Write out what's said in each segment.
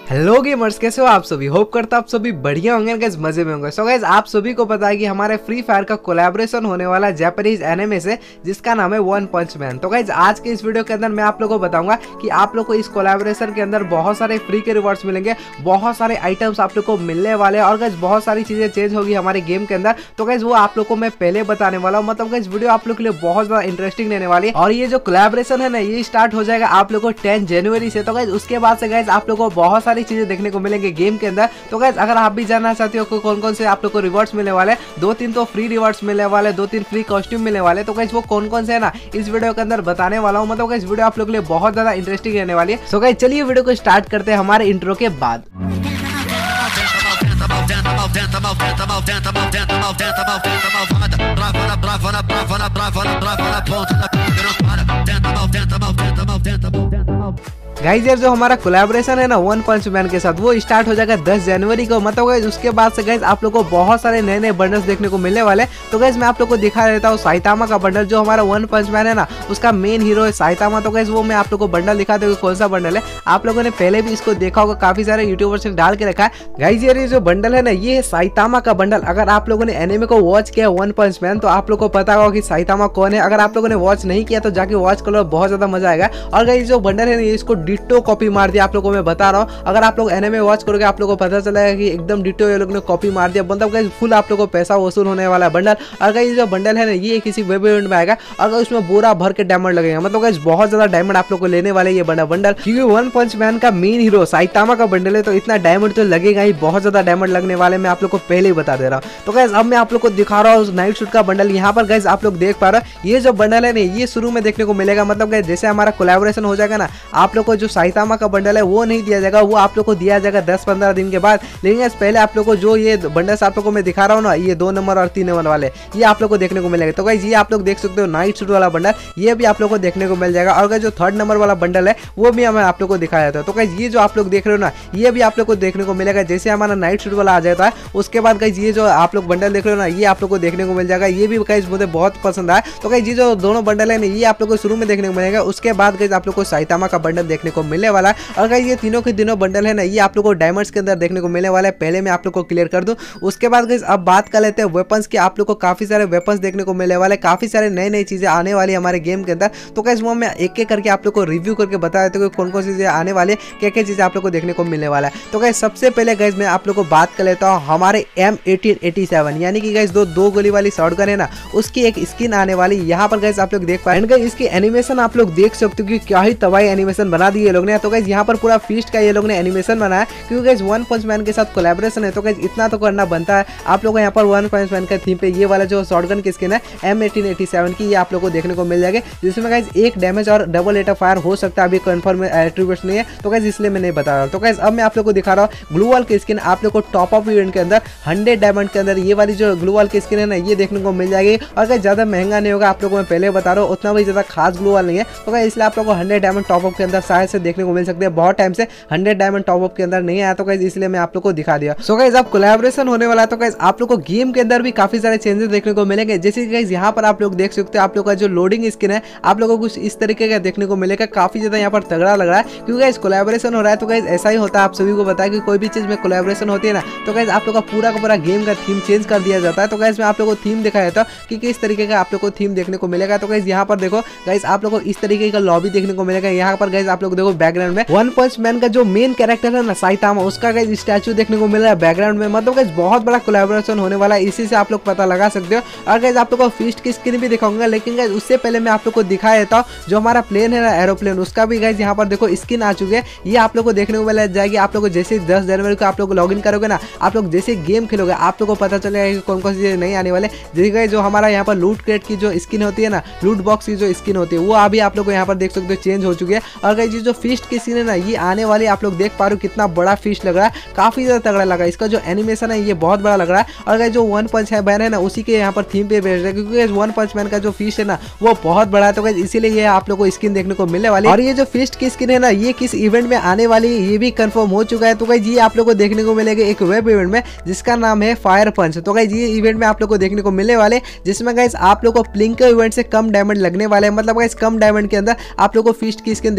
Hello gamers, कैसे हो आप सभी। होप करता आप सभी बढ़िया होंगे गाइस, मजे में होंगे। सो गाइस आप सभी को पता है कि हमारे फ्री फायर का कोलैबोरेशन होने वाला जापानीज एनिमे से, जिसका नाम है वन पंच मैन। तो गाइस आज के इस वीडियो के अंदर मैं आप लोगों को बताऊंगा कि आप लोग को इस कोलैबोरेशन के अंदर बहुत सारे फ्री के रिवॉर्ड्स मिलेंगे, बहुत सारे आइटम्स आप लोग को मिलने वाले हैं और गाइस बहुत सारी चीजें चेंज होगी हमारे गेम के अंदर। तो गाइस वो आप लोग को मैं पहले बताने वाला हूँ। मतलब गाइस वीडियो आप लोग के लिए बहुत ज्यादा इंटरेस्टिंग रहने वाली है। और ये जो कोलैबोरेशन है ना, ये स्टार्ट हो जाएगा आप लोग को 10 जनवरी से। तो गाइस उसके बाद से गाइस आप लोग को बहुत सारी चीजें देखने को मिलेंगे गेम के अंदर। तो गाइस अगर आप भी जानना चाहते हो कि कौन कौन से आप लोग को रिवॉर्ड्स मिलने वाले, 2-3 तो फ्री रिवॉर्ड्स मिलने वाले, 2-3 फ्री कॉस्ट्यूम मिलने वाले, तो गाइस वो कौन कौन से है ना, इस वीडियो के अंदर बताने वाला हूं। मतलब गाइस वीडियो आप लोग के लिए बहुत ज्यादा इंटरेस्टिंग रहने वाली है। सो गाइस चलिए वीडियो को स्टार्ट करते हैं हमारे इंट्रो के बाद। गाइस यार जो हमारा कोलैबोरेशन है ना वन पंच मैन के साथ, वो स्टार्ट हो जाएगा 10 जनवरी को। मतलब गाइस उसके बाद से गाइस आप लोग को बहुत सारे नए नए बंडल्स देखने को मिलने वाले। तो गाइस मैं आप लोग को दिखा देता हूँ साइतामा का बंडल, जो हमारा वन पंच मैन है ना उसका मेन हीरो है साइतामा। तो गाइस वो मैं आप लोग को बंडल दिखाते हुए कौन सा बंडल है, आप लोगों ने पहले भी इसको देखा होगा, काफी सारे यूट्यूबर्स ने डाल के रखा है। गाइस यार ये जो बंडल है ना, ये है साइतामा का बंडल। अगर आप लोगों ने एनिमे को वॉच किया वन पंच मैन, तो आप लोग को पता होगा कि साइतामा कौन है। अगर आप लोगों ने वॉच नहीं किया तो जाके वॉच कर लो, बहुत ज्यादा मजा आएगा। और गाइस जो बंडल है ना, इसको डिट्टो कॉपी मार दिया, आप लोगों को मैं बता रहा हूँ। अगर आप लोग एनिमे वॉच करोगे आप लोगों को पता चलेगा कि एकदम डिट्टो ये लोग ने कॉपी मार दिया। मतलब गाइस फुल आप लोगों को पैसा वसूल होने वाला है बंडल। और गाइस जो बंडल है ना, ये किसी वेब इवेंट में आएगा और उसमें बोरा भर के डायमंड लगेगा। मतलब गाइस बहुत ज्यादा डायमंड आप लोग को लेने वाले ये बंडल, क्योंकि वन पंच मैन का मेन हीरो साइतामा का बंडल है, तो इतना डायमंड तो लगेगा ही, बहुत ज्यादा डायमंड लगने वाले, मैं आप लोग को पहले ही बता दे रहा हूँ। तो गाइस अब मैं आप लोग को दिखा रहा हूँ नाइट सूट का बंडल। यहाँ पर गाइस आप लोग देख पा रहे हो, ये जो बंडल है ना, ये शुरू में देखने को मिलेगा। मतलब गाइस जैसे हमारा कोलैबोरेशन हो जाएगा ना, आप लोग को जो साइतामा का बंडल है वो नहीं दिया जाएगा, वो आप लोग को दिया जाएगा 10-15 दिन के बाद। लेकिन पहले आप लोग को जो ये बंडल्स आप लोग को मैं दिखा रहा हूँ ना, ये 2 नंबर और 3 नंबर वाले, ये आप लोग को देखने को मिलेगा। तो गाइस ये आप लोग देख सकते हो नाइट सूट वाला बंडल, ये भी आप लोग को देखने को मिल जाएगा। और गाइस जो 3rd नंबर वाला बंडल है वो भी हमें आप लोग को दिखाया जाता है। तो गाइस ये जो आप लोग देख रहे हो ना, ये भी आप लोग को देखने को मिलेगा। जैसे हमारा नाइट सूट वाला आ जाता है, उसके बाद गाइस ये जो आप लोग बंडल देख रहे हो ना, ये आप लोग को देखने को मिल जाएगा। ये भी गाइस मुझे बहुत पसंद आया। तो गाइस ये जो दोनों बंडल है ना, ये आप लोग को शुरू में देखने को मिलेगा। उसके बाद गाइस आप लोग को साइतामा का बंडल देखने को मिलने वाला है। और गाइस ये तीनों के तीनों बंडल है ना, ये आप लोग को डायमंड्स के अंदर देखने को मिलने वाला है। पहले मैं आप लोग को क्लियर कर दूं। उसके बाद गाइस अब बात कर लेते हैं वेपन्स की। आप लोग को काफी सारे वेपन्स देखने को मिलने वाले, काफी सारे नए नई चीजें आने वाली है हमारे गेम के अंदर। तो गाइस वो मैं एक एक करके आप लोग को रिव्यू करके बता देता हूं कौन कौन सी चीजें आने वाली है, क्या क्या चीजें आप लोग को देखने को मिलने वाला है। तो गाइस सबसे पहले गाइस मैं आप लोग को बात कर लेता हूँ हमारे M1887, यानी कि गाइस दो गोली वाली शॉटगन है ना, उसकी एक स्किन आने वाली। यहाँ पर गाइस आप लोग देख पाए, इसकी एनिमेशन आप लोग देख सकते हो कि क्या ही तबाही एनिमेशन बना दी ये लोग ने। तो गाइस यहाँ पर पूरा फीस्ट का ये लोग ने एनिमेशन बनाया, क्योंकि गाइस वन पंच मैन के साथ कोलैबोरेशन है। तो गाइस इतना तो करना बनता है। आप लोगों को यहाँ पर वन पंच मैन का थीम पे ये वाला जो शॉटगन की स्किन है M1887 की, ये आप लोगों को देखने को मिल जाएगी, जिसमें गाइस 1 डैमेज और डबल रेट ऑफ फायर हो सकता है। अभी कंफर्म एट्रीब्यूट्स नहीं है, तो गाइस इसलिए मैं नहीं बता रहा हूँ। तो गाइस अब मैं आप लोग को दिखा रहा हूँ ग्लू वॉल की स्किन। आप लोग को टॉप अप इवेंट के अंदर 100 डायमंड के अंदर ये वाली जो ग्लू वॉल की स्किन है ना, ये देखने को मिल जाएगी। और गाइस ज्यादा महंगा नहीं होगा, आप लोगों को मैं पहले बता रहा हूँ, उतना भी ज्यादा खास ग्लू वॉल नहीं है। तो गाइस इसलिए आप लोग को 100 डायमंड टॉप अप के अंदर शायद से देखने को मिल सकते हैं। बहुत टाइम से 100 डायमंड टॉप अप के अंदर नहीं आया, तो गाइस इसलिए मैं आप लोग को दिखा दिया। सो गाइस अब कोलैबोरेशन होने वाला है, तो गाइस आप लोग को गेम के अंदर भी काफी सारे चेंजेस देखने को मिलेंगे। जैसे कि गाइस यहाँ पर आप लोग देख सकते हो, आप लोग का जो लोडिंग स्किन है आप लोगों को कुछ इस तरीके का देखने को मिलेगा। काफी ज्यादा यहाँ पर तगड़ा लग रहा है, क्योंकि गाइस कोलैबोरेशन हो रहा है। तो गाइस ऐसा ही होता है, आप सभी को बताया कि कोई भी चीज में कोलैबोरेशन होती है ना, तो गाइस आप लोग का पूरा गेम का थीम चेंज कर दिया जाता है। तो गाइस मैं आप लोग को थीम दिखाया था कि किस तरीके का आप लोग को थीम देखने को मिलेगा। तो गाइस यहाँ पर देखो गाइस आप लोग को इस तरीके का लॉबी देखने को मिलेगा। यहाँ पर गाइस आप लोग देखो बैकग्राउंड में वन पंच मैन का जो मेन कैरेक्टर है ना साइतामा, उसका गाइस स्टैचू देखने को मिल रहा है बैकग्राउंड में। मतलब गाइस बहुत बड़ा कोलैबोरेशन होने वाला है, इसी से आप लोग पता लगा सकते हो। और गाइस आप लोग को फीस्ट की स्किन भी दिखाऊंगा, लेकिन गाइस उससे पहले मैं आप लोग को दिखा देता हूँ जो हमारा प्लेन है ना एरोप्लेन, उसका भी गाइस यहाँ पर देखो स्किन आ चुकी है। ये आप लोग को देखने को मिल जाएगी। आप लोग को जैसे 10 जनवरी को आप लोग लॉग इन करोगे ना, आप लोग जैसे गेम खेलोगे आप लोग को पता चलेगा कि कौन कौन सी चीजें नहीं आने वाले। जैसे गाइस जो हमारा यहाँ पर लूट क्रेट की जो स्किन होती है ना, लूट बॉक्स की जो स्किन होती है, वो अभी आप लोग को यहाँ पर देख सकते हो चेंज हो चुकी है। और गाइस जो फीस्ट की स्किन है ना, ये आने वाली आप लोग देख पा रहे हो, कितना बड़ा फीस्ट लग रहा है, काफी ज्यादा तगड़ा लगा। इसका जो एनिमेशन है ये बहुत बड़ा लग रहा है। और गाइस जो वन पंच मैन है ना, उसी के यहाँ पर थीम पे बेच रहे हैं, क्योंकि वन पंच मैन का जो फीस्ट है ना वो बहुत बड़ा है। तो गाइस इसीलिए ये आप लोग को स्किन देखने को मिलने वाली है। और ये जो फीस्ट की स्किन है ना, ये किस इवेंट में आने वाली है ये भी कंफर्म हो चुका है। तो गाइस ये आप लोग को देखने को मिलेगा एक वेब इवेंट में, जिसका नाम है फायर पंच। तो गाइस ये इवेंट में आप लोग को देखने को मिलने वाले, जिसमें गाइस आप लोग को प्लिंक इवेंट से कम डायमंड लगने वाले हैं। मतलब गाइस कम डायमंड के अंदर आप लोग को फीस्ट की स्किन देखने को मिल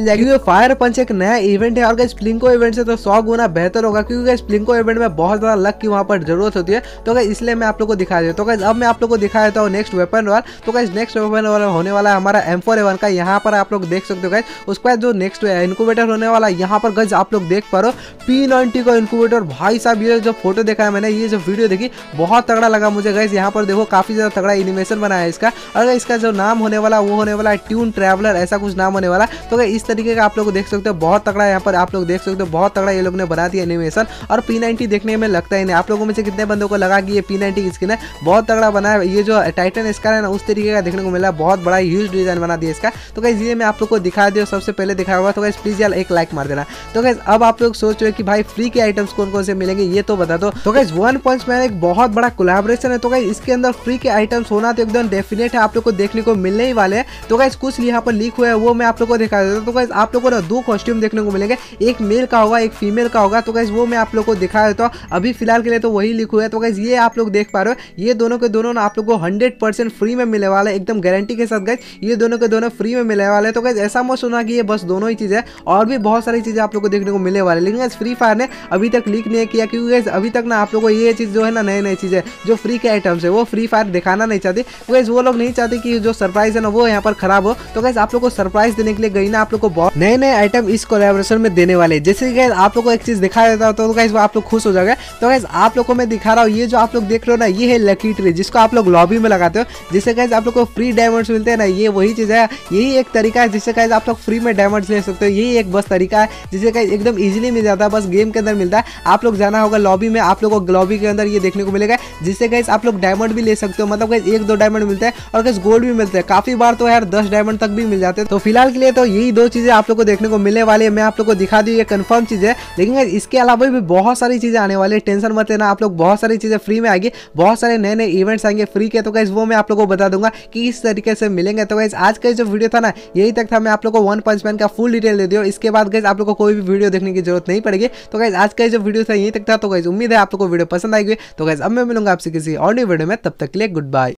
मिल जाएगी। क्योंकि फायर पंच एक नया इवेंट है और गाइस फ्लिंको इवेंट से तो 100 गुना बेहतर होगा, क्योंकि गाइस फ्लिंको इवेंट में बहुत ज्यादा लक की वहां पर जरूरत होती है। तो गाइस इसलिए मैं आप लोग को दिखा देता हूं। तो गाइस अब मैं आप लोग को दिखा देता हूं नेक्स्ट वेपन रॉयल। तो गाइस नेक्स्ट वेपन रॉयल होने वाला है हमारा M4A1 का। यहाँ पर आप लोग देख सकते हो गाइस। उसके बाद जो नेक्स्ट इनक्यूबेटर होने वाला है यहाँ पर गाइस आप लोग देख पा रहे हो P90 का इनक्यूबेटर। भाई साहब ये जो फोटो देखा है मैंने, ये जो वीडियो देखी, बहुत तगड़ा लगा मुझे गाइस। यहाँ पर देखो काफी ज्यादा तगड़ा एनिमेशन बनाया है इसका। और इसका जो नाम होने वाला वो होने वाला है ट्यून ट्रैवलर, ऐसा कुछ नाम होने वाला। तो इस तरीके का आप लोग देख सकते हो, बहुत तगड़ा यहाँ पर आप लोग देख सकते हो, बहुत तगड़ा ये लोग ने बना दिया एनिमेशन। और P90 देखने में लगता ही नहीं। आप लोगों में से कितने बंदों को लगा कि ये P90 की स्किन है? बहुत तगड़ा बना है। ये जो टाइटन स्कार है ना, उस तरीके का देखने को मिला, बहुत बड़ा ह्यूज डिजाइन बना दिया इसका। तो गाइस ये मैं आप लोग को दिखा दिया, सबसे पहले दिखाया हुआ। तो गाइस प्लीज यार एक लाइक मार देना। तो गाइस अब आप लोग सोच रहे हो कि भाई फ्री के आइटम्स कौन कौन से मिलेंगे, ये तो बता दो। तो गाइस वन पंच मैन एक बहुत बड़ा कोलैबोरेशन है। तो गाइस इसके अंदर फ्री के आइटम्स होना तो एकदम डेफिनेट है, आप लोग को देखने को मिलने ही वाले हैं। तो गाइस कुछ यहाँ पर लीक हुआ है, वो मैं आप लोग को दिखा देता हूं। तो गाइस आप लोग को ना 2 कॉस्ट्यूम देखने को मिलेंगे, एक मेल का होगा, एक फीमेल का होगा। तो गाइस वो मैं आप लोग को दिखा देता हूं। अभी फिलहाल के लिए तो वही लीक हुआ है। तो गाइस ये आप लोग देख पा रहे हो, ये दोनों के दोनों ना आप लोग को 100% फ्री में मिलने वाला है, एकदम गारंटी के साथ गाइस। ये दोनों के दोनों फ्री में मिलने वाले हैं। तो गाइस ऐसा मत सुना कि ये बस दोनों ही चीजें, और भी बहुत सारी चीजें आप लोग को देखने को मिलने वाले। लेकिन गाइस फ्री फायर ने अभी तक लीक नहीं किया, क्योंकि गाइस अभी तक ना आप लोग को ये चीज जो है ना, नई नई चीजें जो फ्री के आइटम्स है वो फ्री फायर दिखाना नहीं चाहती। गाइस वो लोग नहीं चाहते कि जो सरप्राइज है ना वो यहाँ पर खराब हो। तो गाइस आप लोग को सरप्राइज देने के लिए गई ना आप लोग को बहुत नए नए आइटम इस कोलैबोरेशन में देने वाले। जैसे गाइस आप लोग को एक चीज दिखा देता हूं, तो गाइस वो आप लोग खुश हो जाएंगे। तो गाइस आप लोग को मैं दिखा रहा हूँ, ये जो आप लोग देख रहे हो ना, ये है लकी ट्री, जिसको आप लोग लॉबी में लगाते हो। जिससे गाइस आप लोग को फ्री डायमंड्स मिलते हैं ना, ये वही चीज है। यही एक तरीका है जिससे गाइस आप लोग फ्री में डायमंड्स ले सकते हो। यही एक बस तरीका है जिससे गाइस एकदम इजीली मिल जाता है, बस गेम के अंदर मिलता है। आप लोग जाना होगा लॉबी में, आप लोग को लॉबी के अंदर ये देखने को मिलेगा, जिससे गाइस आप लोग डायमंड भी ले सकते हो। मतलब गाइस 1-2 डायमंड मिलते हैं और गाइस गोल्ड भी मिलते हैं। काफी बार तो यार 10 डायमंड तक भी मिल जाते हैं। तो फिलहाल के लिए तो यही 2 चीजें आप लोग को देखने को मिलने वाली है। मैं आप लोग को दिखा दी, ये कंफर्म चीज है। लेकिन गाइस इसके अलावा भी बहुत सारी चीजें आने वाली है, टेंशन मत लेना। आप लोग बहुत सारी चीजें फ्री में आएगी, बहुत सारे नए नए इवेंट्स आएंगे फ्री के। तो गाइस वो मैं आप लोग को बता दूंगा कि इस तरीके से मिलेंगे। तो गाइस आज का जो वीडियो था ना, यही तक था। मैं आप लोग को वन पंच मैन का फुल डिटेल दे दिया। इसके बाद गाइस आप लोग को कोई भी वीडियो देखने की जरूरत नहीं पड़ेगी। तो गाइस आज का जो वीडियो था यही तक था। तो गाइस उम्मीद है आप लोग को वीडियो पसंद आएगी। तो गाइस अब मैं मिलूंगा आपसे किसी और नई वीडियो में, तब तक के लिए गुड बाय।